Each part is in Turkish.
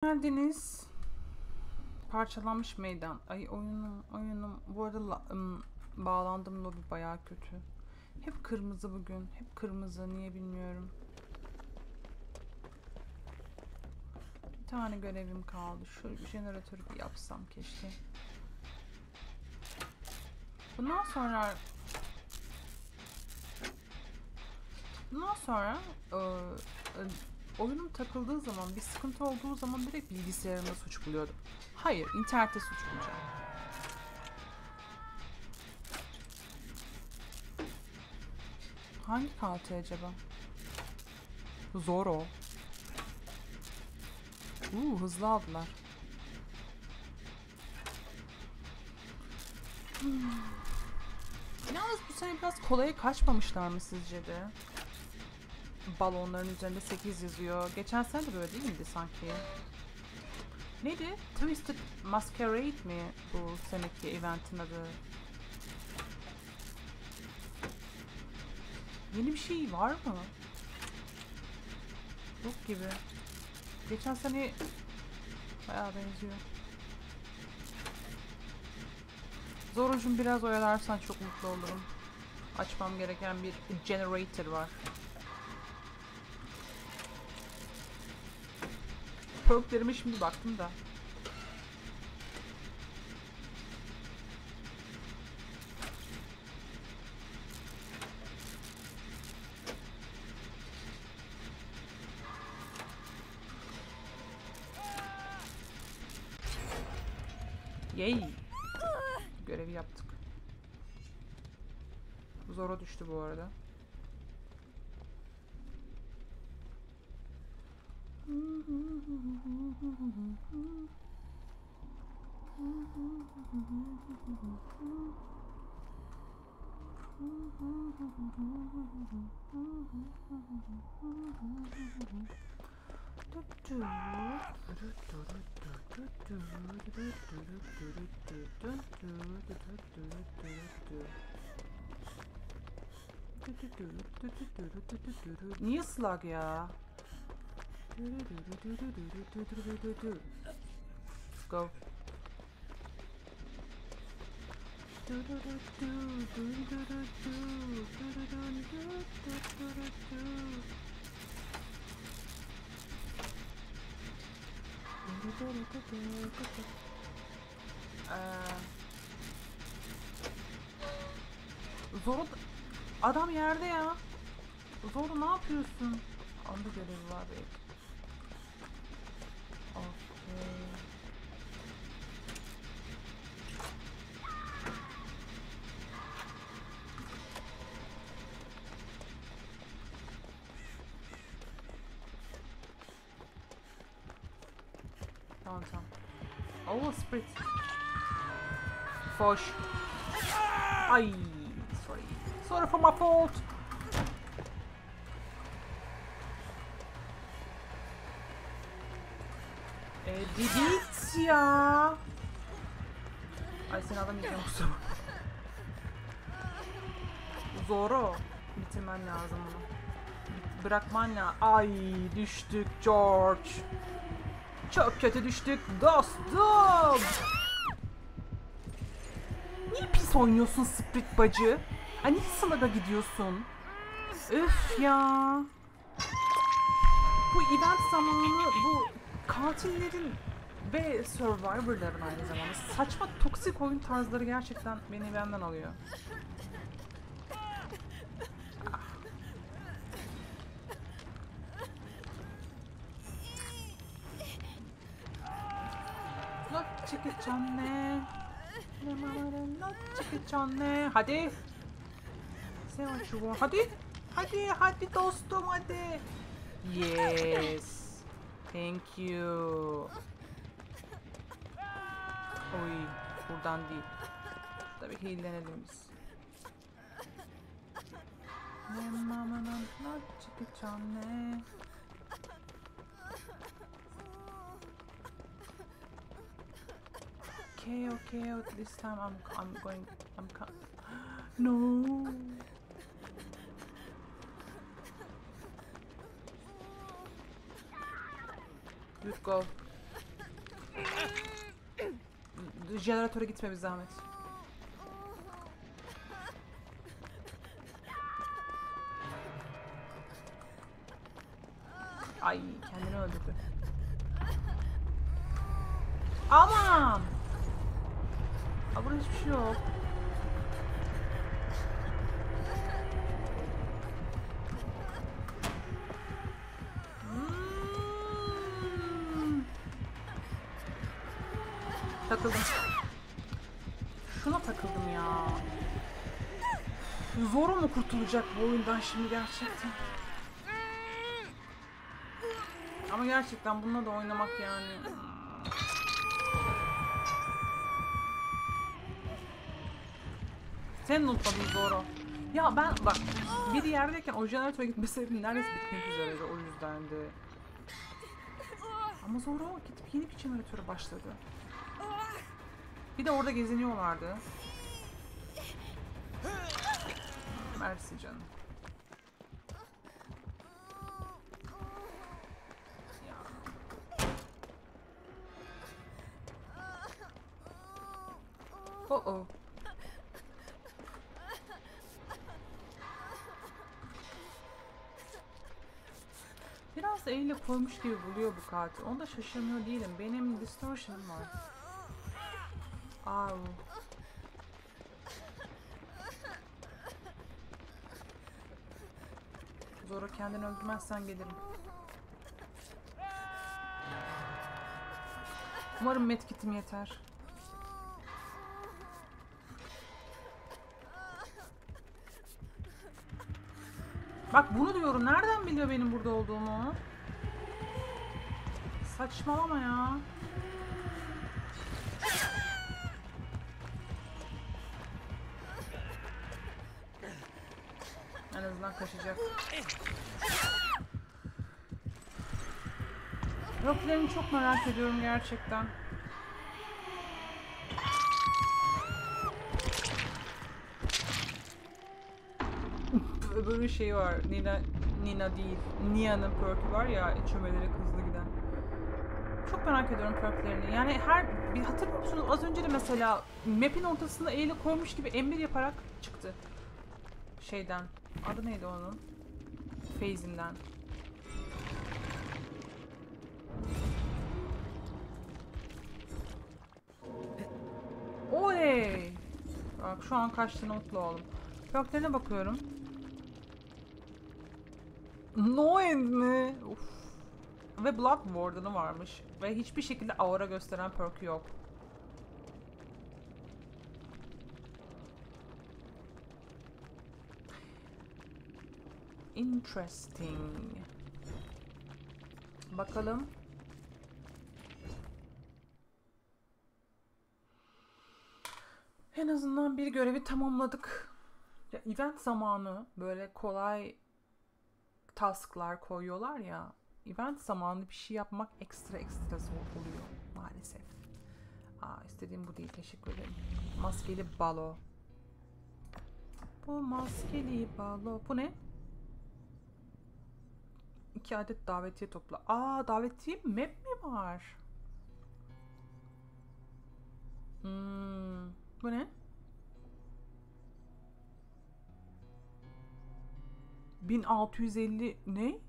geldiniz. Parçalanmış meydan. Ay oyunum. Bu arada bağlandım, lobi bayağı kötü. Hep kırmızı bugün. Hep kırmızı. Niye bilmiyorum. Bir tane görevim kaldı. Şöyle bir jeneratörü bir yapsam keşke. Bundan sonra oyunum takıldığı zaman, bir sıkıntı olduğu zaman direkt bilgisayarımda suç buluyordum. Hayır, internette suç bulacağım. Hangi kartı acaba? Zor o. Hızlı aldılar. Yalnız bu sene biraz kolaya kaçmamışlar mı sizce de? Balonların üzerinde 8 yazıyor. Geçen sene de böyle değil miydi sanki? Neydi? Twisted Masquerade mi bu seneki eventin adı? Yeni bir şey var mı? Yok gibi. Geçen sene bayağı benziyor. Zorucum biraz oyalarsan çok mutlu olurum. Açmam gereken bir generator var. Perklerime şimdi baktım da. Yay! Görevi yaptık. Zora düştü bu arada. Niye slag ya? Go. Zor adam yerde ya. Zor ne yapıyorsun? Onda görevi var belki. Okay. Tamam. Oh, sprit. Foş. Ay, sorry. Sorry for my fault. Didit ya. Ay seni alamayacağım kusura. Zoro. Bitirmen lazım bunu. Bırakman lazım. Ay düştük George. Çok kötü düştük dostum. Niye pis oynuyorsun Sprit bacı? Ay niye Slug'a gidiyorsun? Üf ya. Bu event zamanı bu katillerin ve survivor'ların aynı zamanda saçma toksik oyun tarzları gerçekten beni benden alıyor. Not çıkacağım Not çıkacağım hadi. Say what you want. Hadi dostum hadi. Yes. Thank you. Oy, buradan değil. Tabii heal'lenelim biz. Not çıkacağım Okay. This time No. Good go. Jeneratöre gitme bir zahmet. Ay kendini öldürdü. Aman! Aa, burada hiçbir şey yok. Takıldım. Şuna takıldım ya. Zor mu kurtulacak bu oyundan şimdi gerçekten? Ama gerçekten bununla da oynamak yani. Sen unutmadın Zoro. Ya ben bak bir yerdeyken o jeneratöre gitmeseydim neredeyse bitmek üzereydi, o yüzdendi. Ama Zoro gidip yeni bir jeneratöre başladı. Bir de orada geziniyorlardı. Mersi canım. Ya. Oh. Biraz da elle koymuş gibi buluyor bu katil. Onda şaşırmıyor değilim. Benim distortion'ım var. Au. Zoro kendini öldürmezsen gelirim. Umarım medkitim yeter. Bak bunu diyorum. Nereden biliyor benim burada olduğumu? Saçmalama ya. En azından kaçacak. Rocklerini çok merak ediyorum gerçekten. Böyle bir şey var. Nina değil. Nia'nın perk'ü var ya, çömeleri hızlı giden. Çok merak ediyorum perk'lerini. Yani bir hatırlıyor musunuz? Az önce de mesela map'in ortasında eğili koymuş gibi M1 yaparak çıktı. Şeyden. Adı neydi onun? Phase'inden. Oley! Bak şu an kaçtığını mutlu oldum. Perk'lerine bakıyorum. No end mi? Uf. Ve Blood Warden'ı varmış. Ve hiçbir şekilde aura gösteren perk'ü yok. Interesting. Bakalım. En azından bir görevi tamamladık. Ya, event zamanı böyle kolay tasklar koyuyorlar ya. Event zamanı bir şey yapmak ekstra zor oluyor maalesef. İstediğim bu değil, teşekkür ederim. Maskeli balo. Bu maskeli balo. Bu ne? 2 adet davetiye topla. Davetiye map mi var? Bu ne? 1650 ne?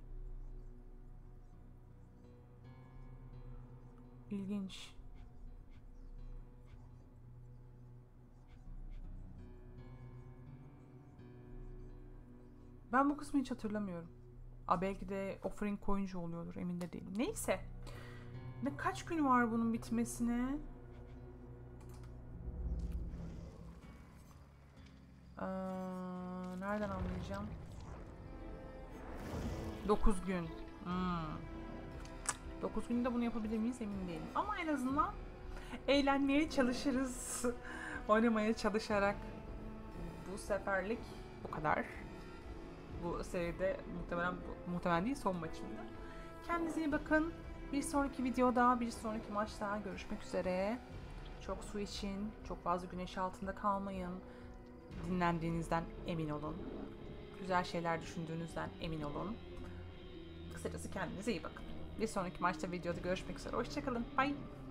İlginç. Ben bu kısmı hiç hatırlamıyorum. Belki de offering koyunca oluyordur, emin de değilim. Neyse. Kaç gün var bunun bitmesine? Nereden anlayacağım? 9 gün. 9 günde bunu yapabilir miyiz emin değilim. Ama en azından eğlenmeye çalışırız. Oynamaya çalışarak. Bu seferlik bu kadar. Bu seride muhtemelen değil, son maçımda. Kendinize iyi bakın. Bir sonraki videoda, bir sonraki maçta görüşmek üzere. Çok su için, çok fazla güneş altında kalmayın. Dinlendiğinizden emin olun. Güzel şeyler düşündüğünüzden emin olun. Kısacası kendinize iyi bakın. Bir sonraki maçta, videoda görüşmek üzere. Hoşçakalın. Bye.